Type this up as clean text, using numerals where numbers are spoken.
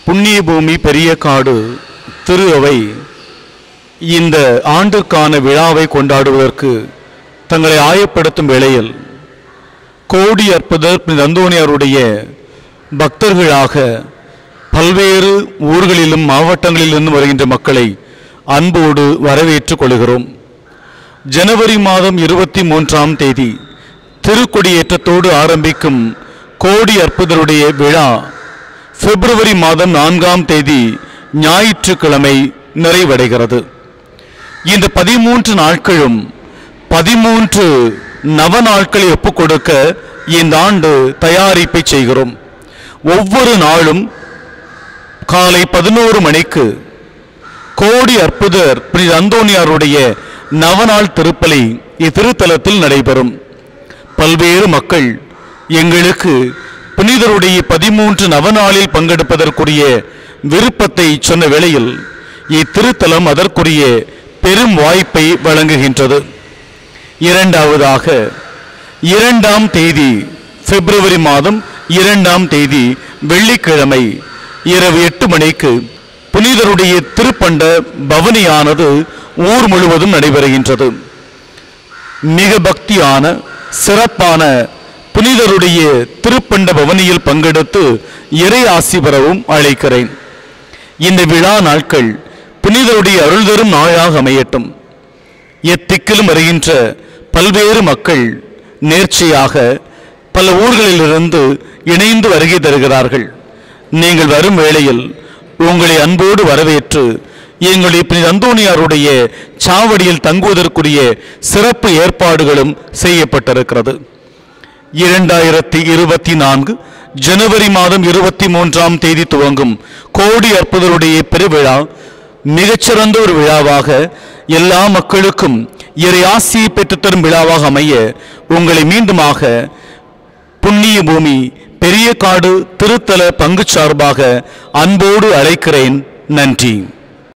புண்ணிய பூமி பெரிய காடு திரு அவை இந்த ஆண்டுக்கான விழாவை கொண்டாடுவதற்கு தங்களை ஆயப்படுத்தும் வேளையில் கோடி அற்புதர் அந்தோணியாருடைய பக்தர்களாக பல்வேறு ஊர்களிலும் மாவட்டங்களிலிருந்து வருகின்ற மக்களை அன்போடு வரவேற்றுக் கொள்கிறோம். ஜனவரி மாதம் 23ஆம் தேதி திருக்கொடியேற்றத்தோடு ஆரம்பிக்கும் கோடி அற்புதருடைய விழா பிப்ரவரி மாதம் 4ஆம் தேதி ஞாயிற்றுக்கிழமை நிறைவடைகிறது. இந்த 13 நாட்களும் 13 நவ நாட்களை ஒப்புக்கொடுக்க இந்த ஆண்டு தயாரிப்பை செய்கிறோம். ஒவ்வொரு நாளும் காலை 11 மணிக்கு கோடி அற்புதர் புனித அந்தோணியாருடைய நவநாள் திருப்பலி இத்திருத்தலத்தில் நடைபெறும். பல்வேறு மக்கள் எங்களுக்கு புனிதருடைய 13 நவநாளில் பங்கெடுப்பதற்குரிய விருப்பத்தை சொன்ன வேளையில் இத்திருத்தலம் அதற்குரிய பெரும் வாய்ப்பை வழங்குகின்றது. இரண்டாவதாக 2ஆம் தேதி பிப்ரவரி மாதம் 2ஆம் தேதி வெள்ளிக்கிழமை இரவு 8 மணிக்கு புனிதருடைய திருப்பண்ட பவனியானது ஊர் முழுவதும் நடைபெறுகின்றது. மிக பக்தியான சிறப்பான புனிதருடைய திருப்பண்ட பவனியில் பங்கெடுத்து இறை ஆசி பெறவும் அழைக்கிறேன். இந்த விழா நாட்கள் புனிதருடைய அருள் தரும் நாளாக அமையட்டும். எத்திக்கிலும் வருகின்ற பல்வேறு மக்கள் நேர்ச்சியாக பல ஊர்களிலிருந்து இணைந்து வருகை தருகிறார்கள். நீங்கள் வரும் வேளையில் உங்களை அன்போடு வரவேற்று எங்களுடைய புனித அந்தோணியாருடைய சாவடியில் தங்குவதற்குரிய சிறப்பு ஏற்பாடுகளும் செய்யப்பட்டிருக்கிறது. 2024 ஜனவரி மாதம் 23ஆம் தேதி துவங்கும் கோடி அற்புதருடைய பெருவிழா மிகச்சிறந்த ஒரு விழாவாக எல்லா மக்களுக்கும் இறை ஆசியை பெற்றுத்தரும் விழாவாக அமைய உங்களை மீண்டுமாக புண்ணிய பூமி பெரிய காடு திருத்தல பங்கு சார்பாக அன்போடு அழைக்கிறேன். நன்றி.